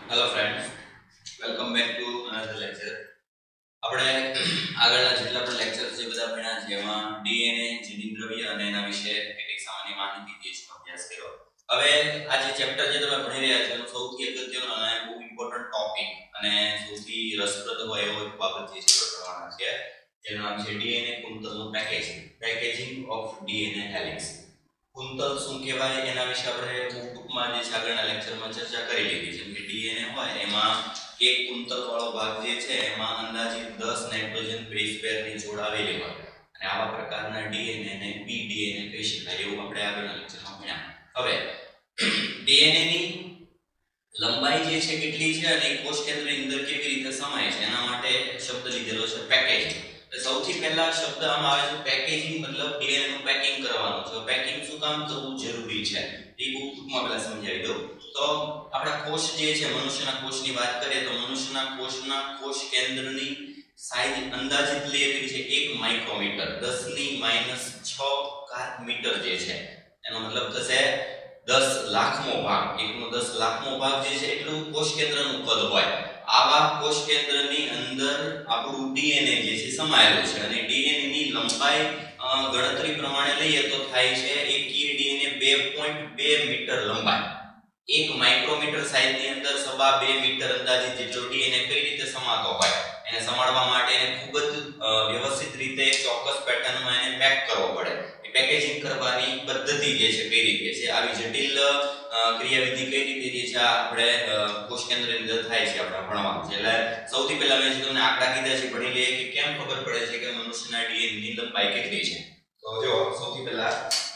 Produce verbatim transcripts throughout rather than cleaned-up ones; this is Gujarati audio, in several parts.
Hello friends, welcome back to another lecture. આપણે આગળના જેટલા પણ લેક્ચર છે બધા ભણ્યા છે એમાં ડીએનએ જીનિક દ્રવ્ય અને એના વિશે કેટલીક સામાન્ય માહિતી જે અભ્યાસ કર્યો. હવે આ જે ચેપ્ટર જે તમે ભણી રહ્યા છો એનો સૌથી અગત્યનો અને બહુ ઇમ્પોર્ટન્ટ ટોપિક અને સૌથી રસપ્રદ હોય એવો એક બાબત જે છે ભણવાના છે જેનું નામ છે ડીએનએ કુંતલનું packaging packaging of DNA helix. કુંતલ શું કહેવાય એના વિશે આપણે ટૂંકમાં જે આગળના લેક્ચરમાં ચર્ચા કરી લીધી છે કે ડીએનએ હોય એમાં એક કુંતલ વાળો ભાગ જે છે એમાં અંદાજિત દસ નાઇટ્રોજન બેઝ પેરની જોડ આવેલી હોય અને આવા પ્રકારના ડીએનએ ને પી ડીએનએ કહી શકાય એવું આપણે આગળના લેક્ચરમાં ભણ્યા. હવે ડીએનએ ની લંબાઈ જે છે કેટલી છે અને કોષ કેન્દ્રની અંદર કેવી રીતે સમાય છે એના માટે શબ્દ લીધેલો છે પેકેજિંગ. સૌથી પહેલા શબ્દ આમાં આવે છે પેકેજિંગ, મતલબ ડીએનએ નું પેકિંગ કરવાનું છે. પેકિંગ શું કામ કરવું જરૂરી છે એ બહુ ટૂંકમાં પહેલા સમજાવી દઉં. તો આપણા કોષ જે છે મનુષ્યના કોષની વાત કરીએ તો મનુષ્યના કોષના કોષ કેન્દ્રની સાઈઝ અંદાજિત લઈએ કરી છે એક માઇક્રોમીટર, દસ ની માઈનસ છ ઘાત મીટર જે છે એનો મતલબ થશે દસ લાખમો ભાગ. એકનો દસ લાખમો ભાગ જે છે એટલું કોષ કેન્દ્રનું કદ હોય. આવા કોષ કેન્દ્રની અંદર આપણું ડીએનએ જે છે સમાયેલું છે અને ડીએનએ ની લંબાઈ ગણતરી પ્રમાણે લઈએ તો થાય છે એકીય ડીએનએ બે પોઈન્ટ બે મીટર લંબાઈ. એક માઇક્રોમીટર સાઈઝની અંદર સવા બે મીટર અંદાજિત જેટલો ડીએનએ કઈ રીતે સમાતો હોય એને સમાડવા માટે એને ખૂબ જ વ્યવસ્થિત રીતે ચોક્કસ પેટર્નમાં એને પેક કરવો પડે. એ પેકેજિંગ કરવાની પદ્ધતિ જે છે કઈ રીતે છે, આવી જટિલ ક્રિયાવિધિ કઈ રીતે જે છે આપણે કોષ કેન્દ્રની અંદર થાય છે આપણે ભણવાનું છે. એટલે સૌથી પહેલા મેં તમને આંકડા કીધા છે ભણી લઈએ કે કેમ ખબર પડે છે કે મનુષ્યના ડીએનએ ની લંબાઈ કેટલી છે. તો જો સૌથી પહેલા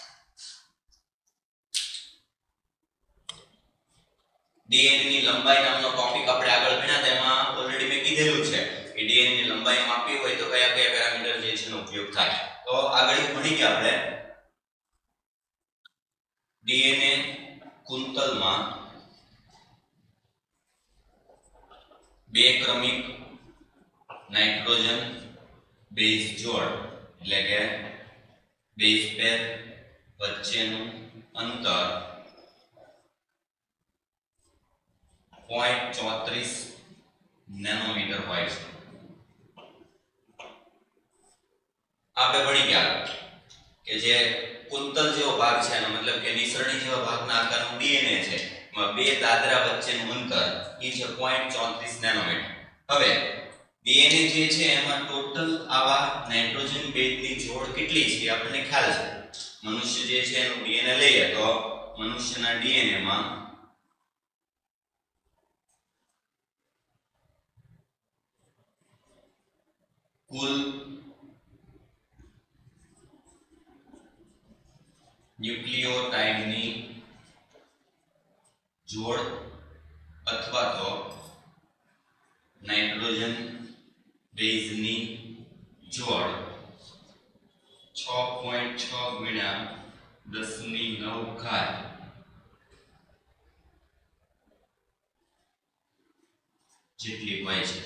ડીએનએ ની લંબાઈ નામનો ટોપિક આપણે આગળ ભણ્યા તેમાં ઓલરેડી મેં કીધેલું છે કે ડીએનએ ની લંબાઈ માપવી હોય તો કયા કયા પેરામીટર જે છે નો ઉપયોગ થાય. તો આગળ ભણી ગયા આપણે ડીએનએ કુંતલમાં બે ક્રમિક નાઇટ્રોજન બેઝ જોડ એટલે કે બેઝ પેર વચ્ચેનું અંતર પોઈન્ટ ચોત્રીસ નેનોમીટર હોય છે. આપણે ભણી ગયા કે જે કુંતલ જેવો ભાગ છે એનો મતલબ કે નિસરણી જેવા ભાગના આકારનું ડીએનએ છે એમાં બે દાદરા વચ્ચેનું અંતર એ છે પોઈન્ટ ચોત્રીસ નેનોમીટર. હવે ડીએનએ જે છે એમાં ટોટલ આવા નાઇટ્રોજન બેઝની જોડ કેટલી છે આપણને ખ્યાલ છે. મનુષ્ય જે છે એનું ડીએનએ લઈએ તો મનુષ્યના ડીએનએ માં કુલ ન્યુક્લિયોટાઇડની જોડ અથવા તો નાઇટ્રોજન બેઝની જોડ છ પોઈન્ટ છ ગુણ્યા દસ ની નવ ઘાત જેટલી હોય છે.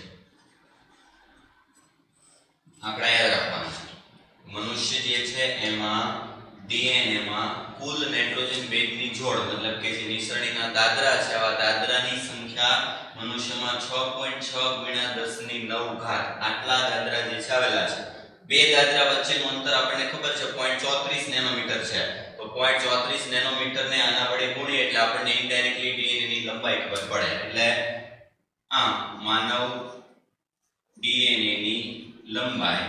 આંકડા યાદ રાખવાના. મનુષ્ય જે છે એમાં ડીએનએ માં કુલ નાઇટ્રોજન બેઝની જોડ મતલબ કે જે નિસરણીના દાદરા છે આવા દાદરાની સંખ્યા મનુષ્યમાં છ પોઈન્ટ છ ગુણ્યા દસ ની નવ ઘાત આટલા દાદરા જે આવેલા છે. બે દાદરા વચ્ચેનું અંતર આપણને ખબર છે પોઈન્ટ ચોત્રીસ નેનોમીટર છે. તો પોઈન્ટ ચોત્રીસ નેનોમીટર ને આના વડે ગુણીએ એટલે આપણને ઇનડાયરેક્ટલી ડીએનએ ની લંબાઈ ખબર પડે. એટલે આ માનવ ડીએનએ ની લંબાઈ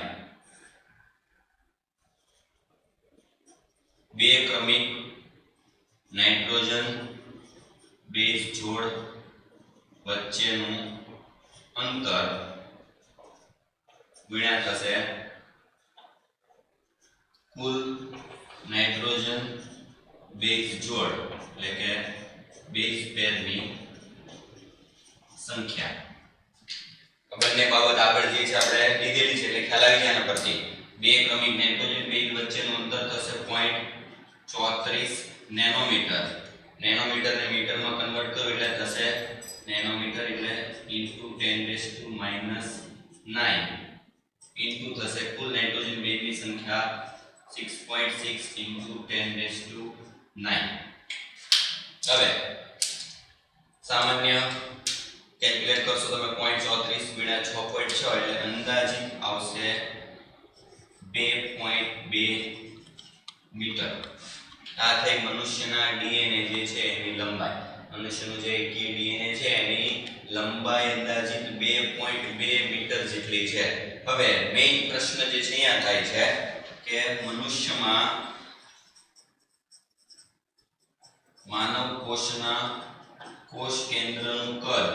બે ક્રમિક નાઇટ્રોજન બેઝ જોડ વચ્ચેનું અંતર ગુણ્યા થશે કુલ નાઇટ્રોજન બેઝ જોડ એટલે કે બેઝ પેરની સંખ્યા. બંને બાબત આગળ જે છે આપણે લીધેલી છે એટલે ખ્યાલ આવી જાય એના પરથી. બે ક્રમિક નાઇટ્રોજન બેઝ વચ્ચેનું અંતર થશે પોઈન્ટ ચોત્રીસ નેનોમીટર. નેનોમીટર ને મીટરમાં કન્વર્ટ કરો એટલે થશે નેનોમીટર એટલે into ten raised to minus nine into થશે કુલ નાઇટ્રોજન બેઝની સંખ્યા six point six into ten raised to nine. હવે સામાન્ય ડિવાઈડ કરશો તમે zero point four three ગુણ્યા છ point છ એટલે અંદાજિત આવશે બે point બે મીટર. આ થઈ મનુષ્યના ડીએનએ જે છે એની લંબાઈ. મનુષ્યનું જે એકીય ડીએનએ છે એની લંબાઈ અંદાજિત બે point બે મીટર જેટલી છે. હવે મેઈન પ્રશ્ન જે છે અહીંયા થાય છે કે મનુષ્યમાં માનવ કોષના કોષ કેન્દ્રનું કદ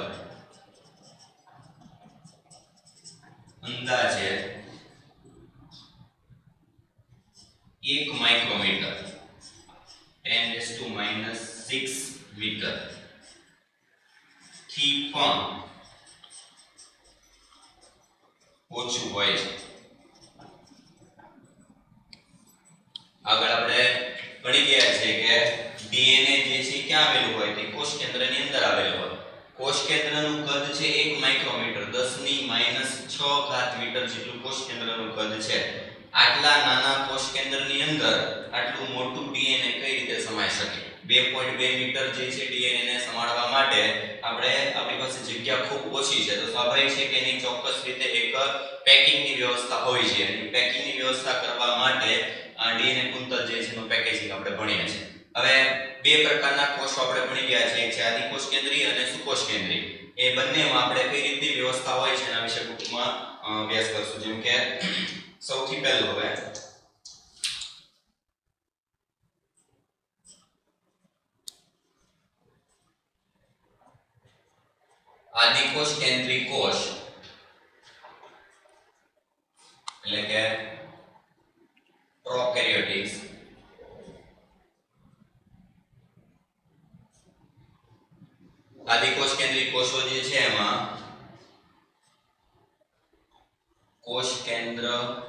અંદાજે એક micrometre ten raised to minus six metre થી પણ ઓછું હોય છે. આગળ આપણે ભણી ગયા છે કે ડીએનએ જે છે ક્યાં આવેલું હોય તે કોષ કેન્દ્રની અંદર આવેલું હોય. કોષ કેન્દ્રનું કદ છે એક માઇક્રોમીટર દસ ની માઈનસ છ ઘાત મીટર જેટલું કોષ કેન્દ્રનું કદ છે. આટલા નાના કોષ કેન્દ્રની અંદર આટલું મોટું ડીએનએ કઈ રીતે સમાઈ શકે? બે point બે મીટર જે છે ડીએનએ ને સમાડવા માટે આપણે આપણી પાસે જગ્યા ખૂબ ઓછી છે તો સ્વાભાવિક છે કે એની ચોક્કસ રીતે એક પેકિંગની વ્યવસ્થા હોય છે. અને પેકિંગની વ્યવસ્થા કરવા માટે આ ડીએનએ કુંતલ જે છે એનું પેકેજિંગ આપણે ભણીએ છીએ. હવે બે પ્રકારના કોષો આપણે ભણી ગયા છે, એક છે આદિકોષ કેન્દ્રીય અને સુકોષ કેન્દ્રીય. એ બંનેમાં આપણે કઈ રીતની વ્યવસ્થા હોય છે એના વિશે ટૂંકમાં અભ્યાસ કરશું. જેમ કે સૌથી પહેલું હવે આદિકોષ કેન્દ્રીય કોષ એટલે કે પ્રોકેરિયોટિક્સ. આદિકોષ કેન્દ્રીય કોષો જે છે એમાં કોષ કેન્દ્ર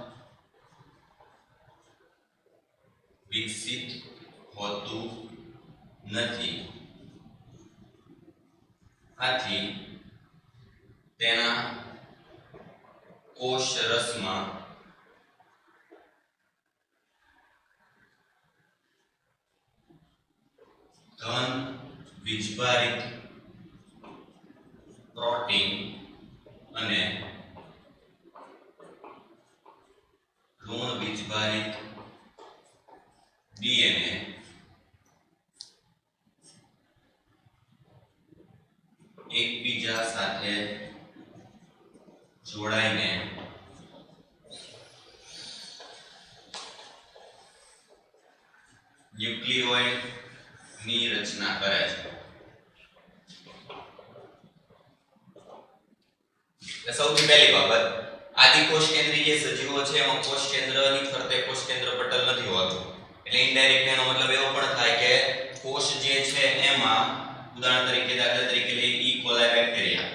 વિકસિત હોતું નથી. આથી તેના કોષ રસમાં ધન વીજભારિત પ્રોટીન અને ઋણ વીજભારિત ડીએનએ એકબીજા સાથે જોડાઈને ન્યુક્લિયોઇડ ની રચના કરે છે. સૌથી પહેલી બાબત, આદિકોષ કેન્દ્રીય સજીવો છે એમાં કોષ કેન્દ્રની ફરતે કોષ કેન્દ્ર પટલ નથી હોતું. એટલે ઇનડાયરેક્ટ એનો મતલબ એવો પણ થાય કે કોષ જે છે એમાં ઉદાહરણ તરીકે દાખલા તરીકે લઈએ E coli bacteria.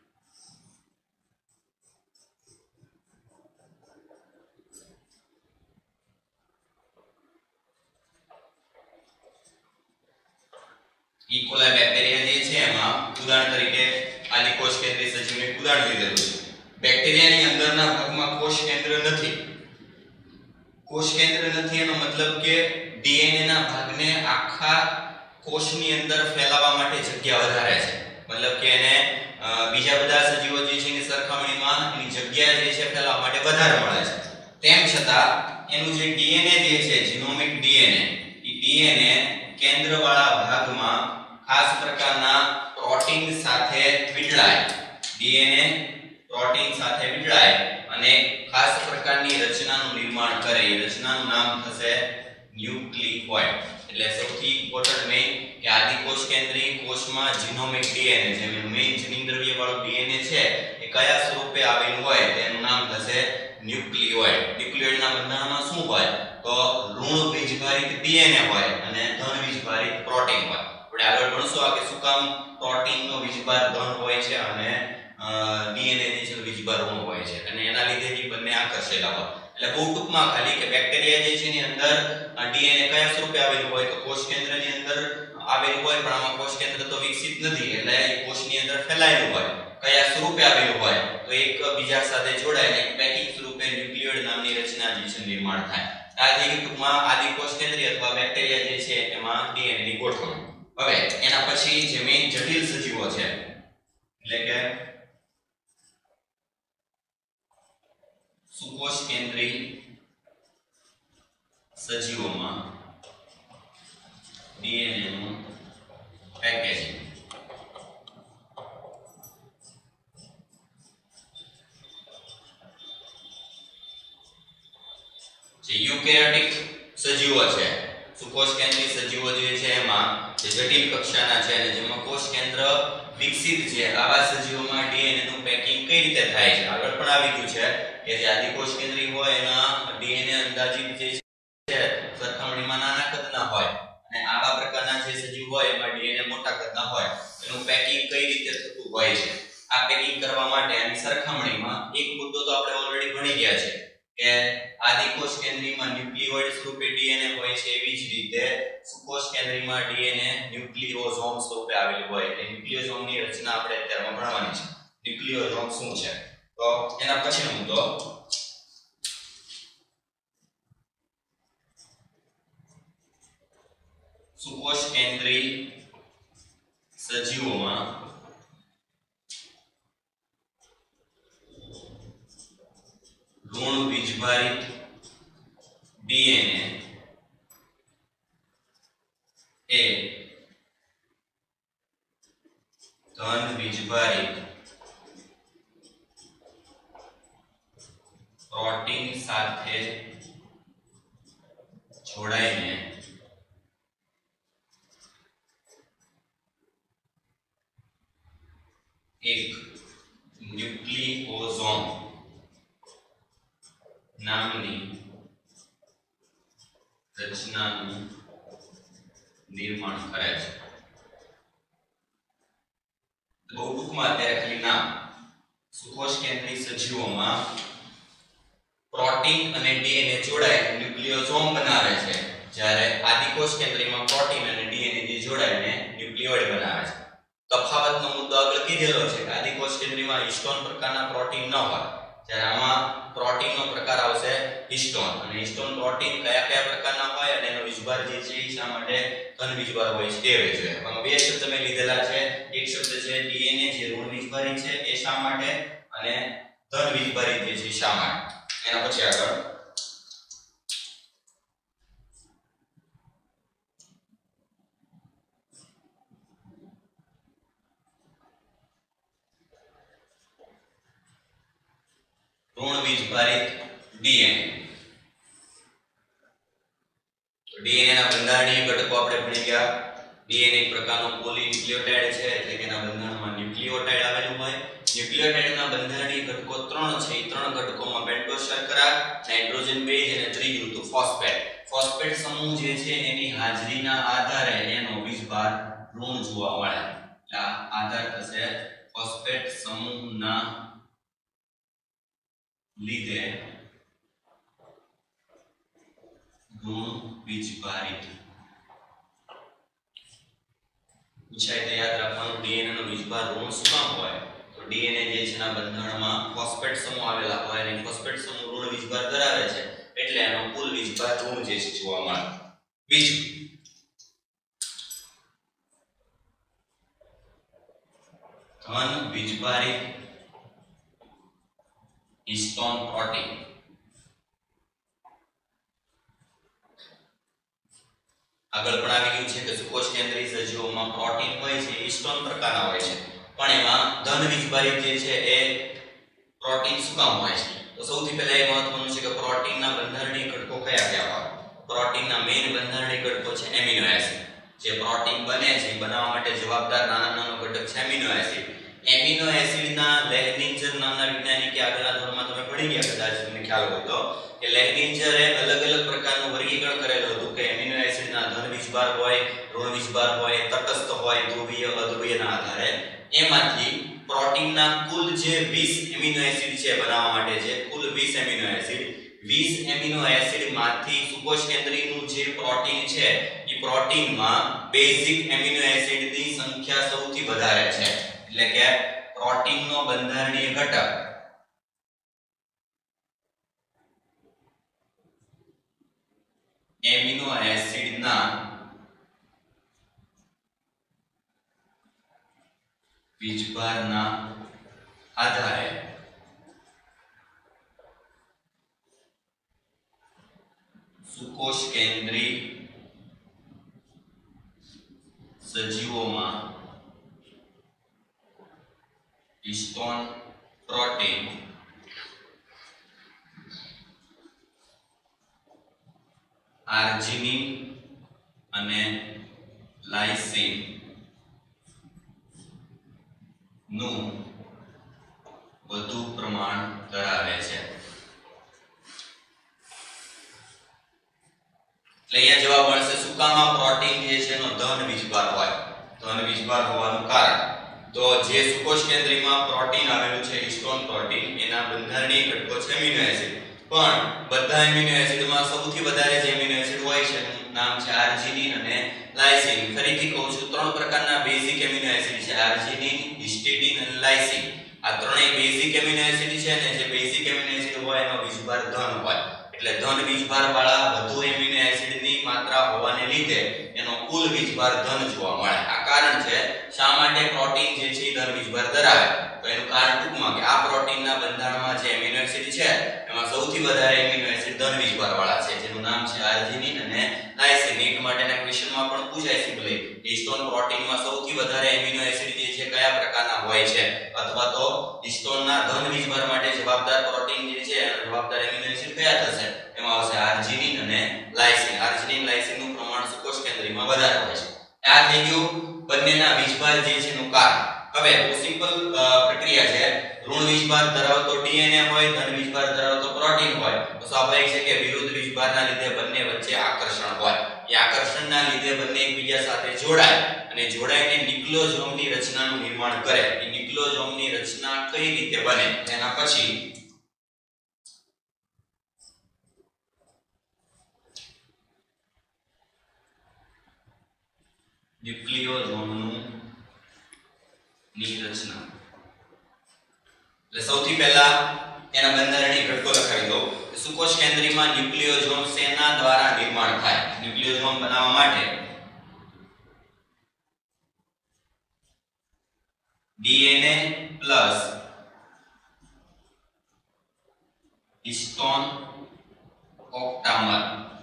E coli bacteria જે છે એમાં ઉદાહરણ તરીકે આદિકોષ કેન્દ્રીય સજીવને ઉદાહરણ લીધેલું છે. બેક્ટેરિયાની અંદરના ભાગમાં કોષ કેન્દ્ર નથી. કોષ કેન્દ્ર નથી એનો મતલબ કે ડીએનએ ના ભાગને આખા કોષની અંદર ફેલાવવા માટે જગ્યા વધારે છે. મતલબ કે એને બીજા બધા સજીવો જે છે એની સરખામણીમાં એની જગ્યા જે છે ફેલાવવા માટે વધારે મળે છે. તેમ છતાં એનું જે ડીએનએ જે છે જીનોમિક ડીએનએ, એ ડીએનએ કેન્દ્રવાળા ભાગમાં ખાસ પ્રકારના પ્રોટીન સાથે વીંટળાય. ડીએનએ પ્રોટીન સાથે વીંટળાય અને ખાસ પ્રકારની રચનાનું નિર્માણ કરે. એ રચનાનું નામ થશે ન્યુક્લિયોઇડ. એટલે સૌથી ઇમ્પોર્ટન્ટ મેઇન કે આદિકોષ કેન્દ્રીય કોષમાં જીનોમિક ડીએનએ જે મેઇન જનીન દ્રવ્ય વાળું ડીએનએ છે એ કયા સ્વરૂપે આવેલું હોય તેનું નામ થશે ન્યુક્લિયોઇડ. ન્યુક્લિયોઇડના બંધારણમાં શું હોય તો ઋણ વીજભારિત ડીએનએ હોય અને ધન વીજભારિત પ્રોટીન હોય. આપણે આગળ ભણશું આ કે શું કામ પ્રોટીનનો વીજભાર ધન હોય છે અને ડીએનએ ની જે વીજભાર ઋણ હોય છે અને એના લીધે જે બંને આકર્ષેલા હોય. એટલે બહુ ટૂંકમાં ખાલી કે બેક્ટેરિયા જે છે એની અંદર ડીએનએ કયા સ્વરૂપે આવેલું હોય તો કોષ કેન્દ્રની અંદર આવેલું હોય, પણ આમાં કોષ કેન્દ્ર તો વિકસિત નથી એટલે એ કોષની અંદર ફેલાયેલું હોય. કયા સ્વરૂપે આવેલું હોય તો એક બીજા સાથે જોડાઈને એક પેકિંગ સ્વરૂપે ન્યુક્લિયોઇડ નામની રચના જે છે નિર્માણ થાય. આ જે ટૂંકમાં આદિકોષ કેન્દ્રીય અથવા બેક્ટેરિયા જે છે એમાં ડીએનએ ની ગોઠવણ. હવે એના પછી જે મેઇન જટિલ સજીવો છે એટલે કે સુકોષ કેન્દ્રી સજીવોમાં ડીએનએ નું પેકેજિંગ. જે યુકેરિયોટિક સજીવો છે, સુકોષ કેન્દ્રી સજીવો જે છે એમાં જે જટિલ કક્ષાના છે અને જેમાં કોષ કેન્દ્ર વિકસિત છે, આવા સજીવોમાં ડીએનએ નું પેકિંગ કઈ રીતે થાય છે આગળ પણ આવી ગયું છે કે જે આદિકોષ કેન્દ્રી હોય એના ડીએનએ અંદાજિત જે છે સરખામણીમાં નાના કદના હોય અને આવા પ્રકારના જે સજીવ હોય એમાં ડીએનએ મોટા કદના હોય. એનું પેકિંગ કઈ રીતે થતું હોય છે, આ પેકિંગ કરવા માટે આની સરખામણીમાં એક મુદ્દો તો આપણે ઓલરેડી ભણી ગયા છે કે આદિકોષ કેન્દ્રીમાં ન્યુક્લિયોઇડ સ્વરૂપે ડીએનએ હોય છે, એવી જ રીતે સુકોષ કેન્દ્રીમાં ડીએનએ ન્યુક્લિયોસોમ સ્વરૂપે આવેલું હોય. એટલે ન્યુક્લિયોસોમની રચના આપણે અત્યારે ભણવાની છે. ન્યુક્લિયોસોમ શું છે તો એના પછીનો મુદ્દો સુકોષ કેન્દ્રી સજીવોમાં ઋણ વીજભારિત ડીએનએ એ ધન વીજભારિત પ્રોટીન સાથે જોડાઈને એક ન્યુક્લિયોસોમ નામની રચનાનું નિર્માણ કરે છે. બહુ ટૂંકમાં અત્યારે ખાલી નામ સુકોષ કેન્દ્રી સજીવોમાં પ્રોટીન અને ડીએનએ જોડાઈને ન્યુક્લિયોસોમ બનાવે છે, જ્યારે આદિકોષ કેન્દ્રીમાં પ્રોટીન અને ડીએનએ જે જોડાઈને ન્યુક્લિયોઇડ બનાવે છે. તફાવતનો મુદ્દો આગળ કીધેલો છે કે આદિકોષ કેન્દ્રીમાં હિસ્ટોન પ્રકારના પ્રોટીન ન હોય, જ્યારે આમાં પ્રોટીનનો પ્રકાર આવશે હિસ્ટોન. અને હિસ્ટોન પ્રોટીન કયા કયા પ્રકારના હોય અને એનો વીજભાર જે છે એ શા માટે ધન વીજભાર હોય છે તે જોઈએ. આમાં બે શબ્દ મેં લીધેલા છે. એક શબ્દ છે ડીએનએ જે ઋણ વીજભારી છે એ શા માટે, અને ધન વીજભારી જે છે શા માટે. એના પછી આગળ ઋણ વીજભારિત ડીએનએ. તો ડીએનએ ના બંધારણીય ઘટકો આપણે ભણી ગયા. ડીએનએ એક પ્રકારનો પોલીન્યુક્લિયોટાઇડ છે, એટલે કે એના બંધારણમાં ન્યુક્લિયોટાઇડ આવેલું હોય. ન્યુક્લિયોટાઇડના બંધારણીય ઘટકો ત્રણ છે. એ ત્રણ ઘટકોમાં પેન્ટોઝ શર્કરા, નાઇટ્રોજન બેઝ અને ત્રીજું તો ફોસ્ફેટ. ફોસ્ફેટ સમૂહ જે છે એની હાજરીના આધારે એનો વીજભાર ઋણ જોવા મળે. આ આધાર થશે ફોસ્ફેટ સમૂહના લીધે ઋણ વીજભારિત. પૂછાય તો યાદ રાખવાનું ડીએનએ નો વીજભાર ઋણ શું કામ હોય, તો ડીએનએ જે છે ના બંધારણમાં ફોસ્ફેટ સમૂહ આવેલા હોય અને ફોસ્ફેટ સમૂહ ઋણ વીજભાર ધરાવે છે, એટલે એનો કુલ વીજભાર ઋણ જે છે જોવા મળે. બીજું ધન વીજભારિત હિસ્ટોન પ્રોટીન. આગળ પણ આવી ગયું છે કે સુકોષ કેન્દ્રી સજીવોમાં પ્રોટીન હોય છે હિસ્ટોન પ્રકારના હોય છે, પણ એમાં ધન વીજભારિત જે છે એ પ્રોટીન શું કામ હોય છે. તો સૌથી પહેલા એ મહત્વનું છે કે પ્રોટીનના બંધારણીય ઘટકો કયા કયા હોય. પ્રોટીનના મેઇન બંધારણીય ઘટકો છે એમિનો એસિડ. જે પ્રોટીન બને છે બનાવવા માટે જવાબદાર નાના નાનો ઘટક છે એમિનો એસિડ. એમિનો એસિડના લેહનિંજર નામના વૈજ્ઞાનિકે આગળના ધોરણમાં તમે ભણી ગયા કદાચ તમને ખ્યાલ હોય તો કે લેહનિંજરે અલગ અલગ પ્રકારનું વર્ગીકરણ કરેલું હતું કે એમિનો એસિડના ધન વીજભાર હોય, ઋણ વીજભાર હોય, તટસ્થ હોય, ધ્રુવીય અધ્રુવીયના આધારે. એમાંથી પ્રોટીનના કુલ જે વીસ એમિનો એસિડ છે બનાવવા માટે છે, કુલ વીસ એમિનો એસિડ વીસ એમિનો એસિડ માંથી સુકોષ કેન્દ્રીયનું જે પ્રોટીન છે એ પ્રોટીનમાં બેઝિક એમિનો એસિડની સંખ્યા સૌથી વધારે છે. એટલે કે પ્રોટીનનો બંધારણીય ઘટક એમિનો એસિડના વીજભારના આધારે સુકોષ કેન્દ્રી સજીવોમાં હિસ્ટોન પ્રોટીન આર્જિનિન અને લાઇસિન નું વધુ પ્રમાણ ધરાવે છે। એટલે અહીંયા જવાબ મળશે સુકામાં પ્રોટીન જે છે એનો ધન વીજભાર હોય। ધન વીજભાર હોવાનું કારણ તો જે સુકોષ કેન્દ્રીમાં પ્રોટીન આવેલું છે હિસ્ટોન પ્રોટીન એના બંધારણીય ઘટકો છે એમિનો એસિડ, પણ બધા એમિનો એસિડમાં સૌથી વધારે જે એમિનો એસિડ હોય છે એનું નામ છે આર્જિનિન અને લાઇસિન। ફરીથી કહું છું ત્રણ પ્રકારના બેઝિક એમિનો એસિડ છે આર્જિનિન, હિસ્ટિડિન અને લાઇસિન। આ ત્રણેય બેઝિક એમિનો એસિડ છે ને જે બેઝિક એમિનો એસિડ હોય એનો વીજભાર ધન હોય, એટલે ધન વીજભાર વાળા વધુ એમિનો એસિડની માત્રા હોવાને લીધે એનો કુલ વીજભાર ધન જોવા મળે। આ કારણ છે શા માટે પ્રોટીન જે છે ધન વીજભાર ધરાવે, તો એનું કારણ ટૂંકમાં કે આ પ્રોટીનના બંધારણમાં જે એમિનો એસિડ છે એમાં સૌથી વધારે એમિનો એસિડ ધન વીજભાર વાળા છે જેનું નામ છે આર્જિનિન અને લાઇસિન। નીટ માટેના ક્વેશ્ચનમાં પણ પૂછાય છે ભલે હિસ્ટોન પ્રોટીનમાં સૌથી વધારે એમિનો એસિડ જે છે કયા પ્રકારના હોય છે, અથવા તો હિસ્ટોનના ધન વીજભાર માટે જવાબદાર પ્રોટીન જે છે એનો જવાબદાર એમિનો એસિડ કયા થશે, એમાં આવશે આર્જિનિન અને લાઇસિન। આર્જિનિન લાઇસિનનું પ્રમાણ સુકોષ કેન્દ્રીમાં વધારે હોય છે। આ થઈ ગયું બંનેના વીજભાર જે છે નું કારણ। હવે બહુ સિમ્પલ પ્રક્રિયા છે, ઋણ વીજભાર ધરાવતો ડીએનએ હોય, ધન વીજભાર ધરાવતો પ્રોટીન હોય તો સ્વાભાવિક છે કે વિરુદ્ધ વીજભારના લીધે બંને વચ્ચે આકર્ષણ હોય। એ આકર્ષણના લીધે બંને એકબીજા સાથે જોડાય અને જોડાઈને ન્યુક્લિયોસોમની રચનાનું નિર્માણ કરે। એ ન્યુક્લિયોસોમની રચના કઈ રીતે બને એના પછી ન્યુક્લિયોસોમનું ની રચના એટલે સૌથી પહેલા એના બંધારણીય ઘટકો લખાવી દો। સુકોષ કેન્દ્રીમાં ન્યુક્લિયોસોમ શેના દ્વારા નિર્માણ થાય? ન્યુક્લિયોસોમ બનાવવા માટે ડીએનએ પ્લસ હિસ્ટોન ઓક્ટામર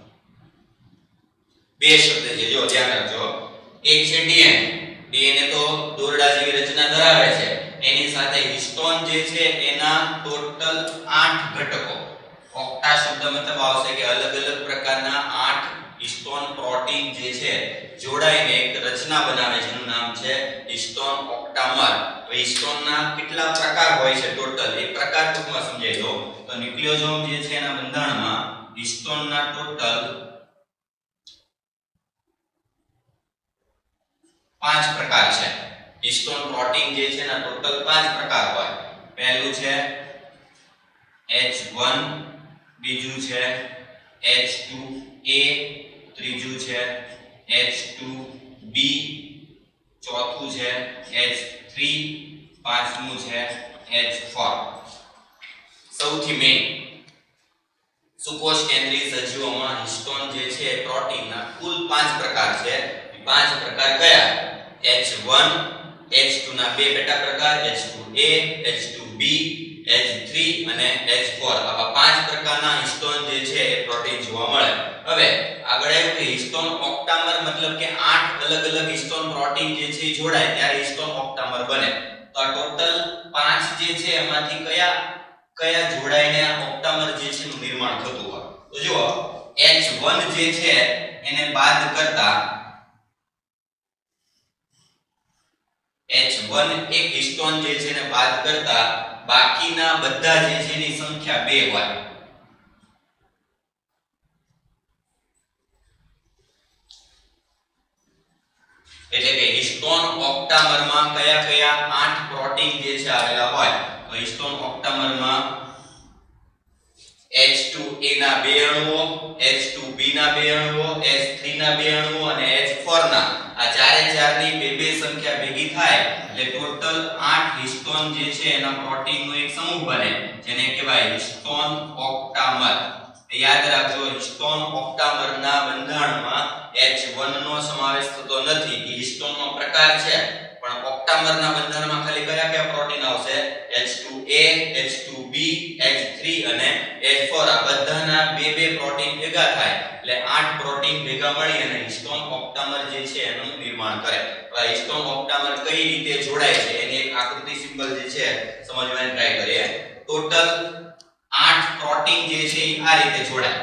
બે શબ્દ છે, જો ધ્યાન રાખજો। એક છે ડીએનએ, ડીએનએ તો દોરડા જેવી રચના ધરાવે છે, એની સાથે હિસ્ટોન જે છે એના ટોટલ આઠ ઘટકો, ઓક્ટા શબ્દ મતલબ આવશે કે અલગ અલગ પ્રકારના આઠ હિસ્ટોન પ્રોટીન જે છે જોડાઈને એક રચના બનાવે છે જેનું નામ છે હિસ્ટોન ઓક્ટામર। હવે હિસ્ટોનના કેટલા પ્રકાર હોય છે ટોટલ એક પ્રકાર ટૂંકમાં સમજાઈ દો તો ન્યુક્લિયોસોમ જે છે એના બંધારણમાં હિસ્ટોનના ટોટલ પાંચ પ્રકાર છે। હિસ્ટોન પ્રોટીન જે છે એના ટોટલ પાંચ પ્રકાર હોય। પહેલું છે એચ વન, બીજું છે એચ ટુ એ, ત્રીજું છે એચ ટુ બી, ચોથું છે એચ થ્રી, પાંચમું છે એચ ફોર। સૌથી મેઇન સુકોષ કેન્દ્રીય સજીવોમાં હિસ્ટોન જે છે પ્રોટીનના કુલ પાંચ પ્રકાર છે। પાંચ પ્રકાર કયા? એચ વન, એચ ટુ ના બે પેટા પ્રકાર H two A, H two B, H three અને એચ ફોર। આવા પાંચ પ્રકારના હિસ્ટોન જે છે એ પ્રોટીન જોવા મળે। હવે આગળ આવ્યું કે હિસ્ટોન ઓક્ટામર મતલબ કે આઠ અલગ અલગ હિસ્ટોન પ્રોટીન જે છે એ જોડાય ત્યારે હિસ્ટોન ઓક્ટામર બને। તો આ ટોટલ પાંચ જે છે એમાંથી કયા કયા જોડાઈને આ ઓક્ટામર જે છે નું નિર્માણ થતું હોય? તો જુઓ એચ વન જે છે એને બાદ કરતા એચ વન એક હિસ્ટોન જે છે એને બાદ કરતા બાકીના બધા જે છે એની સંખ્યા બે હોય। એટલે કે હિસ્ટોન ઓક્ટામરમાં કયા કયા આઠ પ્રોટીન જે છે આવેલા હોય તો હિસ્ટોન ઓક્ટામરમાં એચ ટુ એ ના બે અણુઓ, એચ ટુ બી ના બે અણુઓ, એચ થ્રી ના બે અણુઓ અને એચ ફોર ના આ ચારે ચાર ની બે બે સંખ્યા ભેગી થાય એટલે ટોટલ આઠ હિસ્ટોન જે છે એના પ્રોટીનનો એક સમૂહ બને જેને કહેવાય હિસ્ટોન ઓક્ટામર। યાદ રાખજો હિસ્ટોન ઓક્ટામરના બંધારણમાં એચ વન નો સમાવેશ થતો નથી। એ હિસ્ટોનનો પ્રકાર છે પણ ઓક્ટા ઓક્ટામરના બંધનમાં ખાલી કયા કયા પ્રોટીન આવશે? H two A, H two B, H three અને H four. આ બધાના બે બે પ્રોટીન ભેગા થાય એટલે આઠ પ્રોટીન ભેગા મળી અને હિસ્ટોન ઓક્ટામર જે છે એનું નિર્માણ કરે. હવે હિસ્ટોન ઓક્ટામર કઈ રીતે જોડાય છે એની એક આકૃતિ સિમ્બલ જે છે સમજવાની ટ્રાય કરીએ. ટોટલ આઠ પ્રોટીન જે છે એ આ રીતે જોડાય.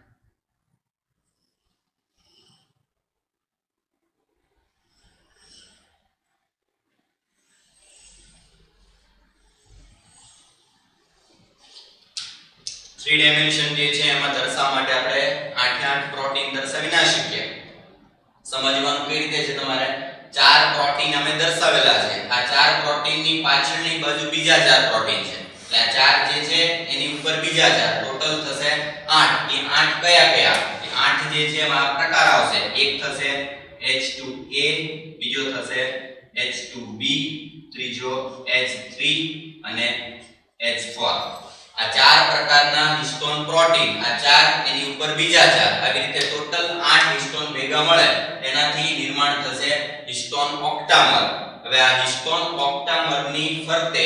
થ્રી ડાયમેન્શન જે છે એમાં દર્શાવવા માટે આપણે આઠે આઠ પ્રોટીન દર્શાવી ના શકીએ. સમજવાનું કઈ રીતે છે તમારે? ચાર પ્રોટીન અમે દર્શાવેલા છે. આ ચાર પ્રોટીનની પાછળની બાજુ બીજા ચાર પ્રોટીન છે. એટલે આ ચાર જે છે એની ઉપર બીજા ચાર ટોટલ થશે આઠ. એ આઠ કયા કયા? આઠ જે છે એમાં આ પ્રકાર આવશે. એક થશે H two A, બીજો થશે H two B, ત્રીજો H three અને H four. આ ચાર પ્રકારના હિસ્ટોન પ્રોટીન, આ ચાર એની ઉપર બીજા ચાર, આવી રીતે ટોટલ આઠ હિસ્ટોન ભેગા મળે એનાથી નિર્માણ થશે હિસ્ટોન ઓક્ટામર. હવે આ હિસ્ટોન ઓક્ટામરની ફરતે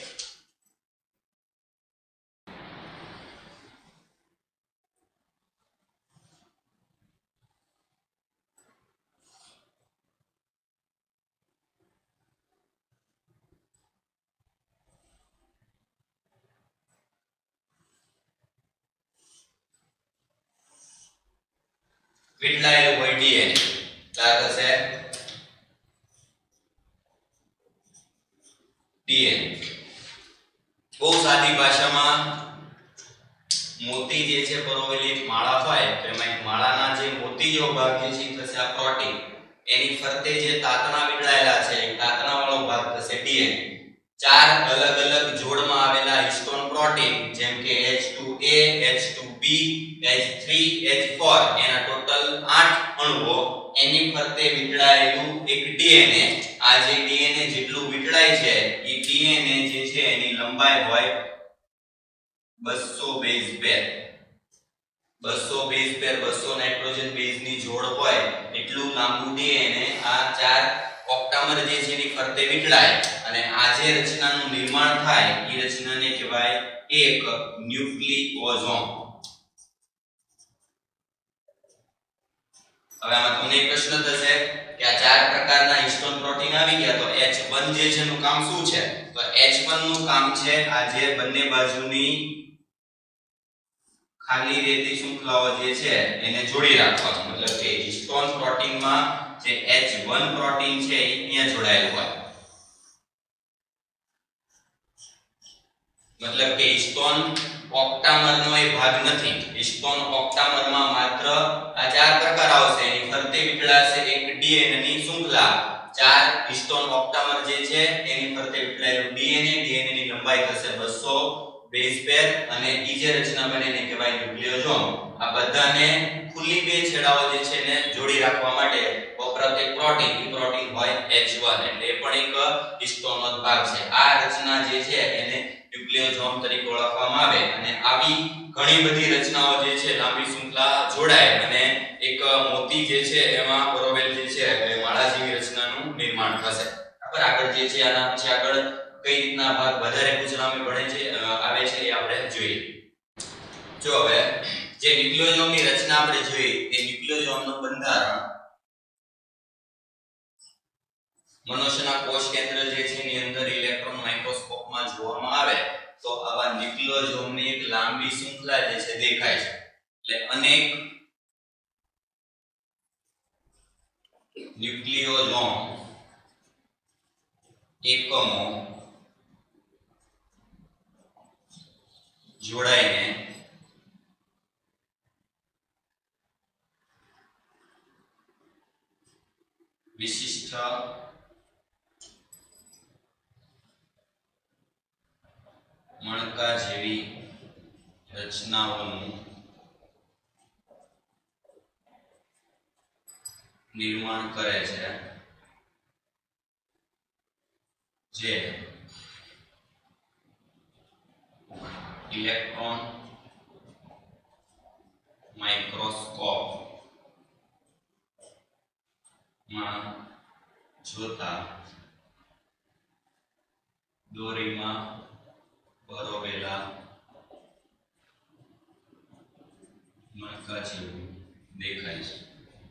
વીટલાયેલું હોય ડીએનએ. આ થશે ડીએનએ. બહુ સાદી ભાષામાં મોતી જે છે પરોવેલી એક માળા હોય તો એમાં એક માળાના જે મોતી જેવો ભાગ જે છે થશે આ પ્રોટીન. એની ફરતે જે તાતણા વીટળાયેલા છે એ તાતણા વાળો ભાગ થશે ડીએનએ. ચાર અલગ અલગ જોડમાં આવેલા હિસ્ટોન પ્રોટીન જેમ કે H two A, H two B, H three, H four એના ટોટલ આઠ અણુઓ એની ફરતે વીટળાયેલું એક ડીએનએ. આ જે ડીએનએ જેટલું વીટળાય છે એ ડીએનએ જે છે એની લંબાઈ હોય બસો બેઝ પેર. બસો બેઝ પેર, બસો નાઇટ્રોજન બેઝની જોડ હોય એટલું લાંબુ ડીએનએ આ ચાર ઓક્ટામર જે છે એની ફરતે વીટળાય અને આ જે રચનાનું નિર્માણ થાય એ રચનાને કહેવાય એક ન્યુક્લિયોસોમ. હવે આમાં તમને એક પ્રશ્ન થશે કે આ ચાર પ્રકારના હિસ્ટોન પ્રોટીન આવી ગયા તો H one જે છે એનું કામ શું છે? તો H one નું કામ છે આ જે બંને બાજુની ખાલી રહેતી શૃંખલાઓ જે છે એને જોડી રાખવા. મતલબ કે હિસ્ટોન પ્રોટીનમાં જે H one પ્રોટીન છે એ અહીંયા જોડાયેલું હોય. મતલબ કે હિસ્ટોન ઓક્ટામરનો એ ભાગ નથી. હિસ્ટોન ઓક્ટામરમાં માત્ર આ ચાર પ્રકાર આવશે. એની ફરતે વીટળાશે એક ડીએનએ ની શૃંખલા. ચાર હિસ્ટોન ઓક્ટામર જે છે એની ફરતે વીટળાયેલું ડીએનએ. ડીએનએ ની લંબાઈ થશે બસો બેઝ પેર અને ઈ જે રચના બને એને કહેવાય ન્યુક્લિયોસોમ. આ બધાને ખુલ્લી બે છેડાઓ જે છે એને જોડી રાખવા માટે વપરાતું એક પ્રોટીન, ઈ પ્રોટીન હોય H one. એટલે એ પણ એક હિસ્ટોનનો જ ભાગ છે. આ રચના જે છે એને ન્યુક્લિયોસોમ તરીકે ઓળખવામાં આવે અને આવી ઘણી બધી રચનાઓ જે છે લાંબી શૃંખલા જોડાય અને એક મોતી જે છે એમાં પરોવેલ જે છે એ માળા જેવી રચનાનું નિર્માણ થશે. બરાબર. આગળ જે છે આના પછી આગળ કઈ રીતના ભાગ વધારે પૂછવામાં પડે છે આવે છે એ આપણે જોઈએ. જો હવે જે ન્યુક્લિયોસોમની રચના આપણે જોઈ એ ન્યુક્લિયોસોમનું બંધારણ મનુષ્યના કોષ કેન્દ્ર જે છે એની અંદર ઇલેક્ટ્રોન માઇક્રોસ્કોપમાં જોવામાં આવે તો આવા ન્યુક્લિયોસોમની એક લાંબી શૃંખલા જે છે દેખાય છે. એટલે અનેક ન્યુક્લિયોસોમ એકમો જોડાઈને વિશિષ્ટ મણકા જેવી રચનાઓનું નિર્માણ કરે છે જે ઇલેક્ટ્રોન માઇક્રોસ્કોપ માં જોતા દોરીમાં પરોવેલા મણકા જેવું દેખાય છે.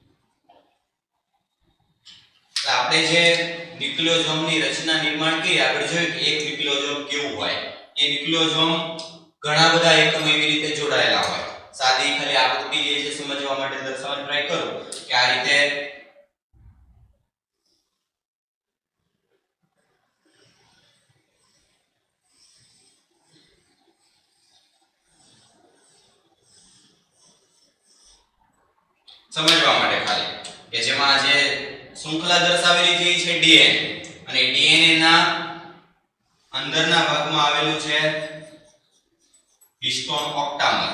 આપણે જે ન્યુક્લિયોસોમની રચના નિર્માણ કરી આગળ જોયું કે એક ન્યુક્લિયોસોમ કેવું હોય. એ ન્યુક્લિયોસોમ ઘણા બધા એકમો એવી રીતે જોડાયેલા હોય. સાદી ખાલી આકૃતિ જે છે સમજવા માટે દર્શાવવાની ટ્રાય કરું કે આ રીતે સમજવા માટે ખાલી કે જેમાં જે શૃંખલા દર્શાવેલી જે છે ડીએનએ અને ડીએનએ ના અંદરના ભાગમાં આવેલું છે હિસ્ટોન ઓક્ટામર.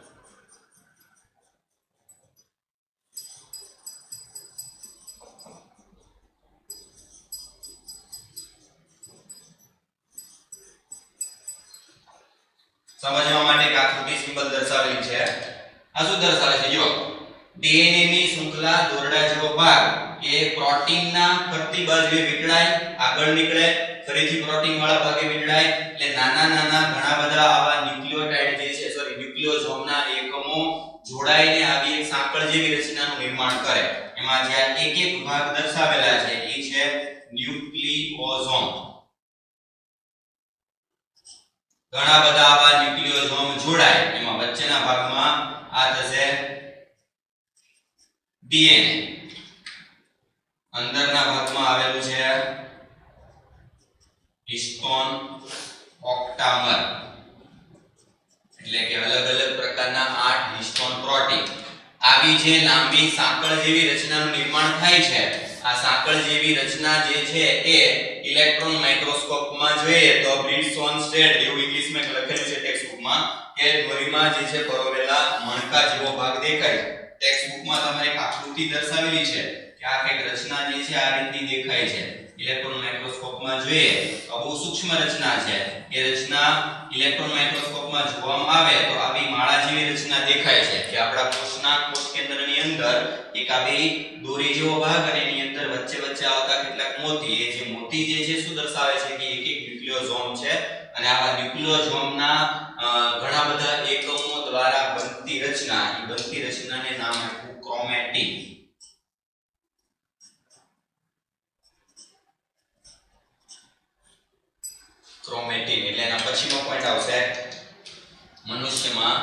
સમજવા માટે એક આકૃતિ સિમ્બલ દર્શાવેલી છે. આ શું દર્શાવે છે? જો ડીએનએ ની શૃંખલા દોરડા જેવો ભાગ એ પ્રોટીનના ફરતી બાજુએ વીંટળાય, આગળ નીકળે, ફરીથી પ્રોટીન વાળા ભાગે વીંટળાય. એટલે નાના નાના ઘણા બધા આવા ન્યુક્લિયોટાઇડ જે છે સોરી ન્યુક્લિયોસોમના એકમો જોડાઈને આવી એક સાંકળ જેવી રચનાનું નિર્માણ કરે. એમાં જે એક એક ભાગ દર્શાવેલા છે એ છે ન્યુક્લિયોસોમ. ઘણા બધા આવા ન્યુક્લિયોસોમ જોડાય એમાં વચ્ચેના ભાગમાં આ થશે ડીએનએ. અંદરના ભાગમાં આવેલું છે હિસ્ટોન ઓક્ટામર. એટલે કે અલગ અલગ પ્રકારના આઠ હિસ્ટોન પ્રોટીન. આવી જે લાંબી સાંકળ જેવી રચનાનું નિર્માણ થાય છે આ સાંકળ જેવી રચના જે છે એ ઇલેક્ટ્રોન માઇક્રોસ્કોપમાં જોઈએ તો બ્રિડ્સોન સ્ટેટ એવું ઇંગ્લિશમાં લખેલું છે ટેક્સ્ટબુકમાં કે દોરીમાં જે છે પરોવેલા મણકા જેવો ભાગ દેખાય. ટેક્સ્ટબુકમાં તમારે એક આકૃતિ દર્શાવેલી છે કે આ કઈક રચના જે છે આ રીતની દેખાય છે. ઇલેક્ટ્રોન માઇક્રોસ્કોપમાં જોઈએ તો બહુ સૂક્ષ્મ રચના છે. એ રચના ઇલેક્ટ્રોન માઇક્રોસ્કોપમાં જોવામાં આવે તો આવી માળા જેવી રચના દેખાય છે કે આપણા કોષના કોષ કેન્દ્રની અંદર એક આવી દોરી જેવો ભાગ અને એની અંદર વચ્ચે વચ્ચે આવતા કેટલાક મોતી. એ જે મોતી જે છે શું દર્શાવે છે કે એક એક ન્યુક્લિયોસોમ છે અને આવા ન્યુક્લિયોસોમના ઘણા બધા એકમો દ્વારા બનતી રચના એ બનતી રચનાને નામ આપ્યું ક્રોમેટિન. ક્રોમેટિન એટલે એના પછીનો પોઈન્ટ આવશે મનુષ્યમાં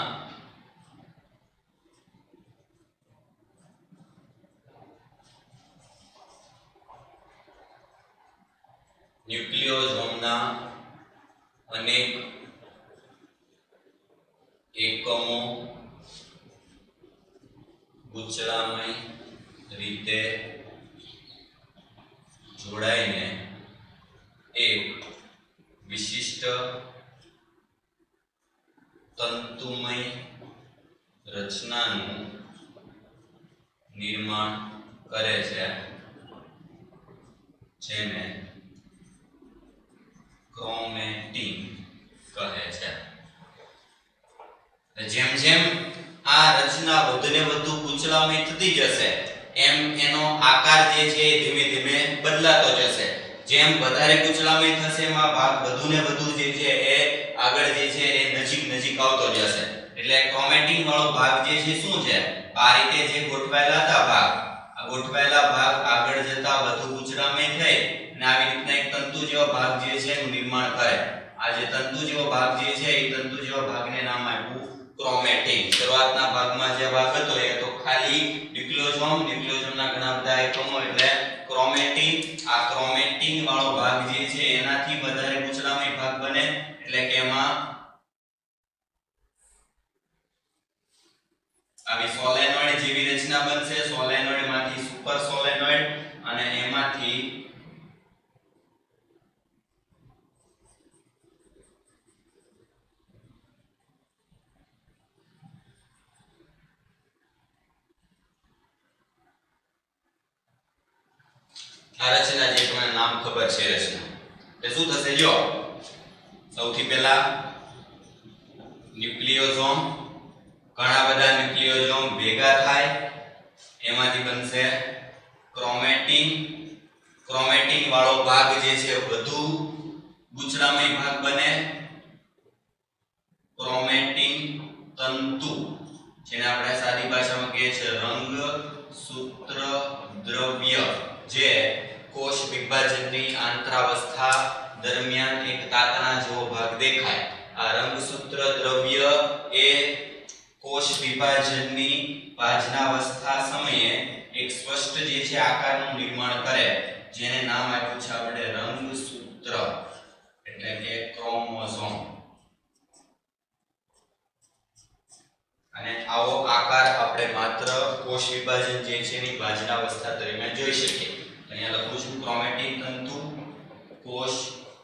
ન્યુક્લિયોસોમના અનેક એકમો ગૂંચળામય રીતે જોડાઈને એક વિશિષ્ટ તંતુમય રચનાનું નિર્માણ કરે છે જેને ક્રોમેટિન કહે છે. જેમ જેમ આ રચના વધુને વધુ ગૂંચળામય થતી જશે એમ એનો આકાર જે છે ધીમે ધીમે બદલાતો જશે. જેમ વધારે ગૂંચળામય થશે એમાં ભાગ વધુને વધુ જે છે એ આગળ જે છે એ નજીક નજીક આવતો જશે. એટલે ક્રોમેટિન વાળો ભાગ જે છે શું છે આ રીતે જે ગોઠવાયેલા હતા ભાગ આ ગોઠવાયેલા ભાગ આગળ જતા વધુ ગૂંચળામય થઈ અને આવી રીતના એક તંતુ જેવો ભાગ જે છે એનું નિર્માણ કરે. આ જે તંતુ જેવો ભાગ જે છે એ તંતુ જેવા ભાગને નામ આપ્યું ક્રોમેટિન. શરૂઆતના ભાગમાં જે ભાગ હતો એ તો ખાલી ન્યુક્લિયોસોમ ન્યુક્લિયોસોમના ઘણા બધા એકમો એટલે ક્રોમેટિન. આ ક્રોમેટિન વાળો ભાગ જે છે એનાથી વધારે ગૂંચળામય ભાગ બને એટલે કે એમાં આવી સોલેનોઇડ જેવી રચના બનશે. સોલેનોઇડ માંથી સુપર સોલેનોઇડ અને એમાંથી આ રચના જે તમને નામ ખબર છે રચના એ શું થશે? જો સૌથી પહેલા ન્યુક્લિયોસોમ ઘણા બધા ન્યુક્લિયોસોમ ભેગા થાય એમાંથી બનશે ક્રોમેટિન. ક્રોમેટિન વાળો ભાગ જે છે વધુ ગૂંચળામય ભાગ બને ક્રોમેટિન તંતુ, જેને આપણે સાદી ભાષામાં કહીએ છીએ રંગસૂત્ર દ્રવ્ય, જે કોષ વિભાજનની આંતરાવસ્થા દરમિયાન એક તાતણા જેવો ભાગ દેખાય. આ રંગસૂત્ર દ્રવ્ય એ કોષ વિભાજનની ભાજનાવસ્થા સમયે એક સ્પષ્ટ જે છે આકારનું નિર્માણ કરે, જેને નામ આપ્યું છે આપણે રંગસૂત્ર એટલે કે ક્રોમોસોમ. અને આવો આકાર આપણે માત્ર કોષ વિભાજન જે છે એની ભાજનાવસ્થા દરમિયાન જોઈ શકીએ. અહીંયા લખું છું ક્રોમેટિન તંતુ કોષ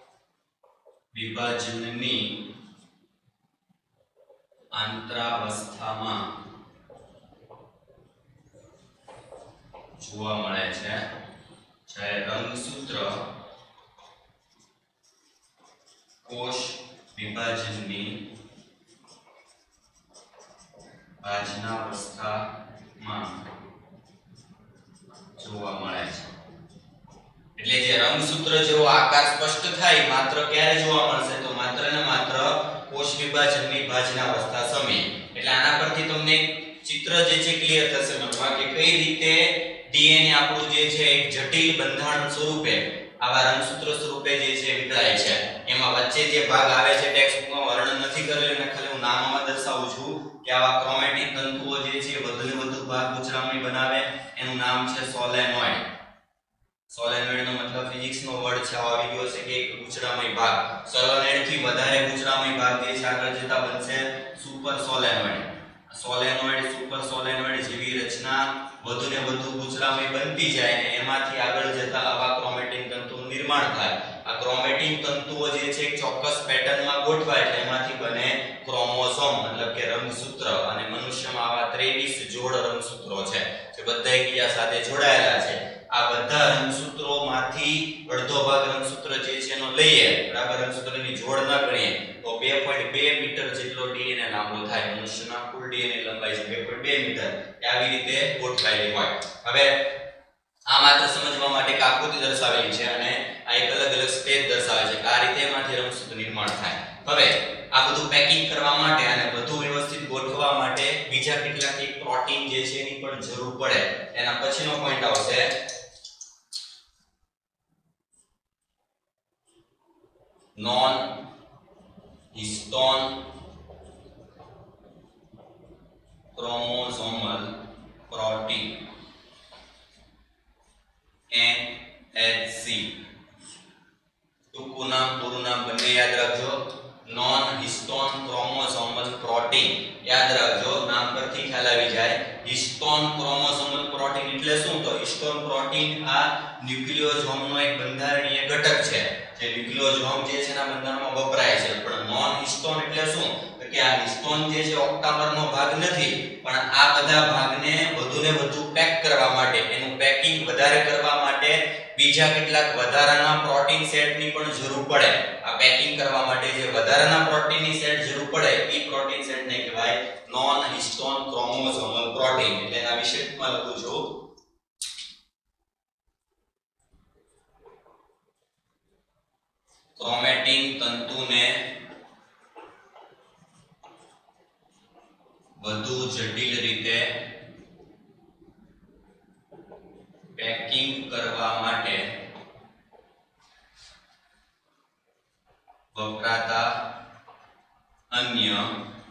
વિભાજનની આંતરાવસ્થામાં જોવા મળે છે, જ્યારે રંગસૂત્ર કોષ વિભાજનની ભાજનાવસ્થામાં જોવા મળે છે. એટલે જે રંગસૂત્ર જેવો આકાર સ્પષ્ટ થાય માત્ર ક્યારે જોવા મળશે, તો માત્ર ને માત્ર કોષ વિભાજનની ભાજનાવસ્થા સમયે. એટલે આના પરથી તમને ચિત્ર જે છે ક્લિયર થશે મનમાં કે કઈ રીતે ડીએનએ આપણું જે છે એક જટિલ બંધારણ સ્વરૂપે આવા રંગસૂત્ર સ્વરૂપે જે છે વિખરાય છે. એમાં વચ્ચે જે ભાગ આવે છે ટેક્સ્ટબુકમાં વર્ણન નથી કરેલું, અને ખાલી હું નામમાં દર્શાવું છું કે આવા ક્રોમેટિન તંતુઓ જે છે વધુ ને વધુ ભાગ ગૂંચળામણી બનાવે. એનું નામ છે સોલેનોઇડ. સોલેનોઇડ નો મતલબ ફિઝિક્સ નો વર્ડ છે, આવી ગયો છે કે એક ગૂંચળામય ભાગ. સોલેનોઇડ થી વધારે ગૂંચળામય ભાગ જે છે આગળ જતા બનશે super solenoid. Solenoid super solenoid જેવી રચના વધુ ને વધુ ગૂંચળામય બનતી જાય ને એમાંથી આગળ જતા આવા ક્રોમેટિન તંતુનું નિર્માણ થાય. આ ક્રોમેટિન તંતુઓ જે છે એક ચોક્કસ પેટર્નમાં ગોઠવાય એટલે એમાંથી બને ક્રોમોસોમ મતલબ કે રંગસૂત્ર. અને મનુષ્યમાં આવા ત્રેવીસ જોડ રંગસૂત્રો છે જે બધા એકબીજા સાથે જોડાયેલા છે. આ બધા રંગસૂત્રોમાંથી અડધો ભાગ રંગસૂત્ર જે છે એનો લઈએ, બરાબર, રંગસૂત્રની જોડ ન ગણીએ તો બે પોઈન્ટ બે મીટર જેટલો ડીએનએ લાંબો થાય. મનુષ્યના કુલ ડીએનએ લંબાઈ છે બે પોઈન્ટ બે મીટર. આવી રીતે ગોઠવાયેલી હોય. હવે આ માત્ર સમજવા માટે એક આકૃતિ દર્શાવેલી છે અને આ એક અલગ અલગ સ્ટેજ દર્શાવે છે કે આ રીતે એમાંથી રંગસૂત્ર નિર્માણ થાય. હવે આ બધું પેકિંગ કરવા માટે અને બધું વ્યવસ્થિત ગોઠવવા માટે બીજા કેટલાક એક પ્રોટીન જે છે એની પણ જરૂર પડે. એના પછીનો પોઈન્ટ આવશે non histone chromosomal protein N H C. ટૂંકું નામ પૂરું નામ બંને યાદ રાખજો. નોન હિસ્ટોન ક્રોમોસોમલ પ્રોટીન યાદ રાખજો, નામ પરથી ખ્યાલ આવી જાય. હિસ્ટોન ક્રોમોસોમલ પ્રોટીન એટલે શું? તો હિસ્ટોન પ્રોટીન આ ન્યુક્લિયોસોમનો એક બંધારણીય ઘટક છે જે ન્યુક્લિયોસોમ જે છે એના બંધારણમાં વપરાય છે. પણ નોન હિસ્ટોન એટલે શું? તો કે આ હિસ્ટોન જે છે ઓક્ટામરનો ભાગ નથી, પણ આ બધા ભાગને વધુ ને વધુ પેક કરવા માટે, એનું પેકિંગ વધારે કરવા માટે બીજા કેટલાક વધારાના પ્રોટીન સેટની પણ જરૂર પડે. આ પેકિંગ કરવા માટે જે વધારાના પ્રોટીનની સેટ જરૂર પડે એ પ્રોટીન સેટને કહેવાય નોન હિસ્ટોન ક્રોમોસોમલ પ્રોટીન. એટલે એના વિશે ટૂંકમાં લખું છું. ક્રોમેટિન તંતુને વધુ જટિલ રીતે પેકિંગ કરવા માટે વપરાતા અન્ય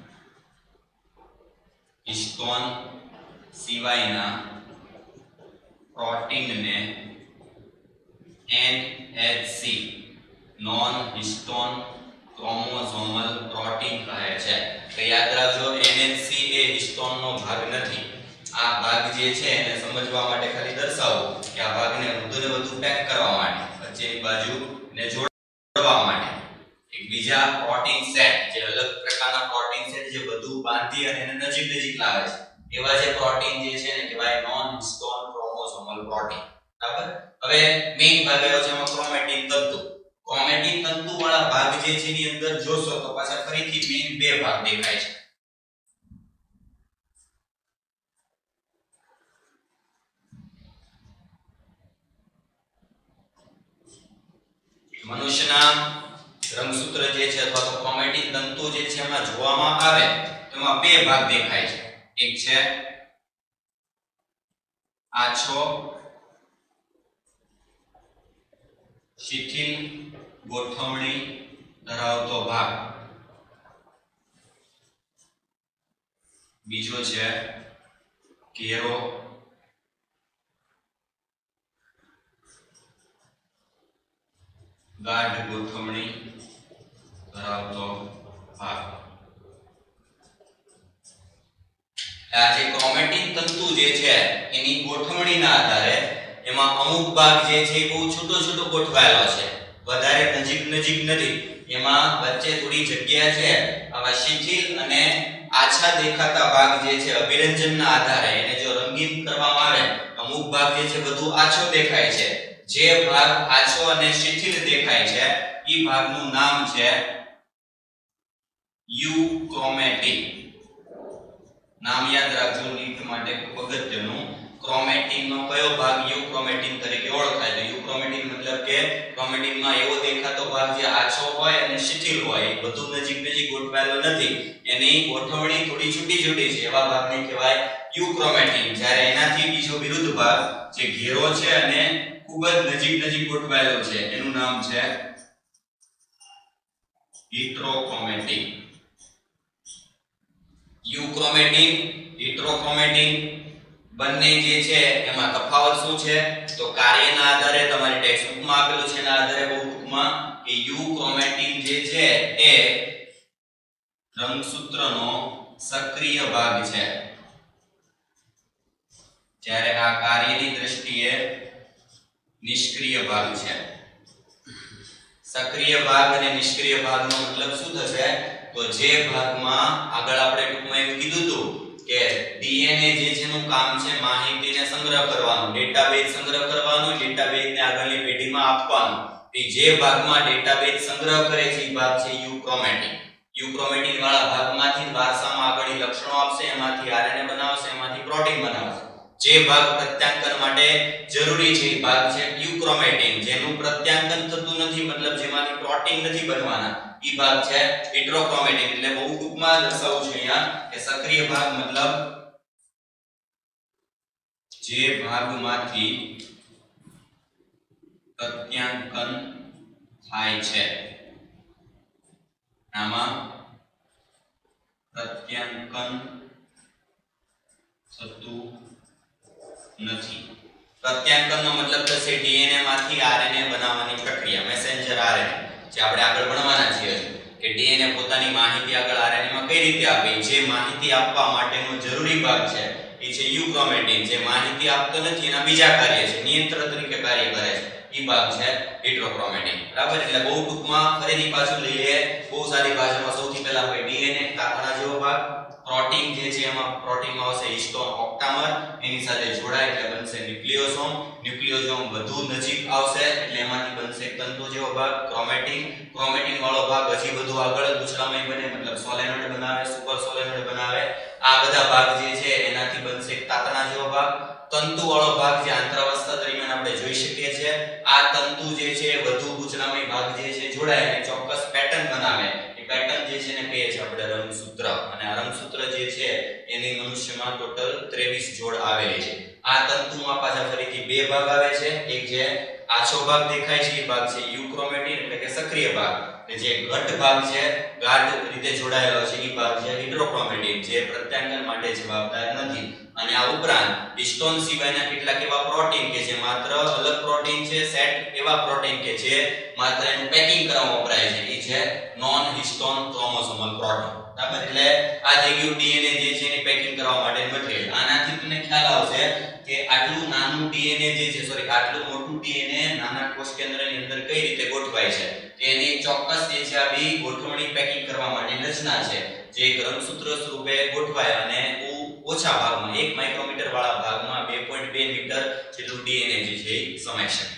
હિસ્ટોન સિવાયના પ્રોટીનને N H C non histone chromosomal protein કહે છે. તો યાદ રાખજો, એન એચ સી એ હિસ્ટોનનો ભાગ નથી. આ ભાગ જે છે એને સમજવા માટે ખાલી દર્શાવું કે આ ભાગને વધુને વધુ પેક કરવા માટે, વચ્ચેની બાજુને જોડવા માટે એક બીજા પ્રોટીન સેટ, જે અલગ પ્રકારના પ્રોટીન સેટ જે બધું બાંધી અને એને નજીક નજીક લાવે છે, એવા જે પ્રોટીન જે છે ને કહેવાય નોન હિસ્ટોન ક્રોમોસોમલ પ્રોટીન. બરાબર. હવે મેઈન ભાગ આવ્યો છે એમાં ક્રોમેટિન તંતુ. ક્રોમેટિન તંતુ વાળા ભાગ જે છે એની અંદર જોશો તો પાછા ફરીથી મેઈન બે ભાગ દેખાય છે. મનુષ્યના રંગસૂત્ર જે છે અથવા તો ક્રોમેટિન તંતુ જે છે એમાં જોવામાં આવે તો એમાં બે ભાગ દેખાય છે. એક છે આછો શિથિલ ગોઠવણી ધરાવતો ભાગ, બીજો છે ઘેરો ગાઢ ગોઠવણી ધરાવતો ભાગ. આ જે ક્રોમેટિન તંતુ જે છે એની ગોઠવણીના આધારે એમાં અમુક ભાગ જે છે બહુ છૂટો છૂટો ગોઠવાયેલો છે, વધારે નજીક નજીક નથી. એમાં વચ્ચે થોડી જગ્યા છે. આવા શિથિલ અને આછા દેખાતા ભાગ જે છે અભિરંજનના આધારે એને જો રંગીન કરવામાં આવે, અમુક ભાગ જે છે બધું આછો દેખાય છે. જે ભાગ આછો અને શિથિલ દેખાય છે ઈ ભાગનું નામ છે યુક્રોમેટિન. નામ યાદ રાખજો નીટ માટે ખૂબ અગત્યનું. ક્રોમેટિન નો કયો ભાગ યુક્રોમેટિન તરીકે ઓળખાય છે? યુક્રોમેટિન મતલબ કે ક્રોમેટિન માં એવો દેખાતો ભાગ જે આછો હોય અને શિથિલ હોય, બધું નજીક નજીક ગોઠવાયેલો નથી, એની ગોઠવણી થોડી છૂટી છૂટી છે, એવા ભાગને કહેવાય યુક્રોમેટિન. જ્યારે એનાથી બીજો વિરુદ્ધ ભાગ જે ઘેરો છે અને ખૂબ જ નજીક નજીક ગોઠવાયેલો છે એનું નામ છે હિટ્રોક્રોમેટિન. યુક્રોમેટિન, હિટ્રોક્રોમેટિન બંને જે છે એમાં તફાવત શું છે? તો કાર્યના આધારે તમારી ટેક્સ્ટબુકમાં આપેલું છે એના આધારે બહુ ટૂંકમાં કે યુક્રોમેટિન જે છે એ રંગસૂત્રનો સક્રિય ભાગ છે, જ્યારે આ કાર્યની દ્રષ્ટિએ નિષ્ક્રિય ભાગ છે. સક્રિય ભાગ અને નિષ્ક્રિય ભાગનો મતલબ શું થશે? તો જે ભાગમાં આગળ આપણે ટૂંકમાં એવું કીધું હતું કે ડીએનએ જે છે નું કામ છે માહિતીને સંગ્રહ કરવાનું, ડેટાબેઝ સંગ્રહ કરવાનું, ડેટાબેઝને આગળની પેઢીમાં આપવાનું. એ જે ભાગમાં ડેટાબેઝ સંગ્રહ કરે છે એ ભાગ છે યુક્રોમેટિન. યુક્રોમેટિન વાળા ભાગમાંથી વારસામાં આગળ લક્ષણો આપશે, એમાંથી આરએનએ બનાવશે, એમાંથી પ્રોટીન બનાવશે. જે ભાગ પ્રત્યાંકન માટે જરૂરી છે એ ભાગ છે યુક્રોમેટિન. જેનું પ્રત્યાંકન થતું નથી, મતલબ જેમાંથી પ્રોટીન નથી બનવાના, ઈ ભાગ છે હિટ્રોક્રોમેટિન. એટલે બહુ ટૂંકમાં દર્શાવું છું અહીંયા કે સક્રિય ભાગ મતલબ જે ભાગમાંથી પ્રત્યાંકન થાય છે, આમાં પ્રત્યાંકન થતું નથી. પ્રત્યાંકનનો મતલબ થશે ડીએનએ માંથી આરએનએ બનાવવાની પ્રક્રિયા, મેસેન્જર આરએનએ, જે આપણે આગળ ભણવાના છીએ કે ડીએનએ પોતાની માહિતી આગળ આરએનએ માં કઈ રીતે આપે. જે માહિતી આપવા માટેનો જરૂરી ભાગ છે એ છે યુક્રોમેટિન. જે માહિતી આપતો નથી એના બીજા કાર્ય છે, નિયંત્રક તરીકે કાર્ય કરે છે, એ ભાગ છે હિટ્રોક્રોમેટિન. બરાબર? એટલે બહુ ટૂંકમાં ફરીથી પાછું લઈ લઈએ બહુ સારી ભાષામાં. સૌથી પહેલા હોય ડીએનએ, કાકડા જેવો ભાગ. પ્રોટીન જે છે એમાં પ્રોટીનમાં આવશે હિસ્ટોન ઓક્ટામર, એની સાથે જોડાય એટલે બનશે ન્યુક્લિયોસોમ. ન્યુક્લિયોસોમ વધુ નજીક આવશે એટલે એમાંથી બનશે તંતુ જેવો ભાગ ક્રોમેટિન. ક્રોમેટિન વાળો ભાગ હજી વધુ આગળ ગૂંચળામય બને, મતલબ સોલેનોઇડ બનાવે, સુપર સોલેનોઇડ બનાવે. આ બધા ભાગ જે છે એનાથી બનશે તાતણા જેવો ભાગ. તંતુ વાળો ભાગ જે આંતરાવસ્થા દરમિયાન આપણે જોઈ શકીએ છીએ. આ તંતુ જે છે વધુ ગૂંચળામય ભાગ જે છે જોડાય અને ચોક્કસ પેટર્ન બનાવે. પેટર્ન જે છે ને કહીએ છીએ આપણે રંગસૂત્ર. અને આ રંગસૂત્ર જે છે એની મનુષ્યમાં ટોટલ ત્રેવીસ જોડ આવેલી છે. આ તંતુમાં પાછા ફરીથી બે ભાગ આવે છે. એક જે આછો ભાગ દેખાય છે એ ભાગ છે યુક્રોમેટિન એટલે કે સક્રિય ભાગ. અને જે ઘટ ભાગ છે ગાઢ રીતે જોડાયેલો છે એ ભાગ છે હિટ્રોક્રોમેટિન, જે પ્રત્યાંકન માટે જવાબદાર નથી. અને આ ઉપરાંત હિસ્ટોન સિવાયના કેટલાક એવા પ્રોટીન કે જે માત્ર અલગ પ્રોટીન છે, સેટ એવા પ્રોટીન કે જે માત્ર એનું પેકિંગ કરવામાં વપરાય છે, એ છે નોન હિસ્ટોન ક્રોમોસોમલ પ્રોટીન. બરાબર? એટલે આ જે ગયું ડીએનએ જે છે એની પેકિંગ કરવા માટે મટીરીયલ. આનાથી તમને ખ્યાલ આવશે કે આટલું નાનું ડીએનએ જે છે સોરી આટલું મોટું ડીએનએ નાના કોષ કેન્દ્રની અંદર કઈ રીતે ગોઠવાય છે, તેની ચોક્કસ જે છે આ બી ગોઠવણી પેકિંગ કરવા માટેની રચના છે, જે એક રંગસૂત્ર સ્વરૂપે ગોઠવાય અને ઓછા ભાગમાં એક માઇક્રોમીટર વાળા ભાગમાં બે પોઈન્ટ બે મીટર જેટલું ડીએનએ જે છે એ સમાઈ શકે.